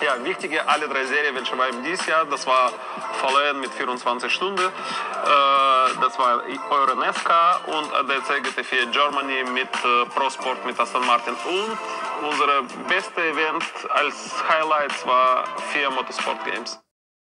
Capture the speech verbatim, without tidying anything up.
Ja, wichtige alle drei Serien, welche waren dieses Jahr, das war Verleih mit vierundzwanzig Stunden, äh, das war Euro Nesca und A D A C G T vier Germany mit äh, Pro Sport mit Aston Martin. Und unser beste Event als Highlights war vier Motorsport Games.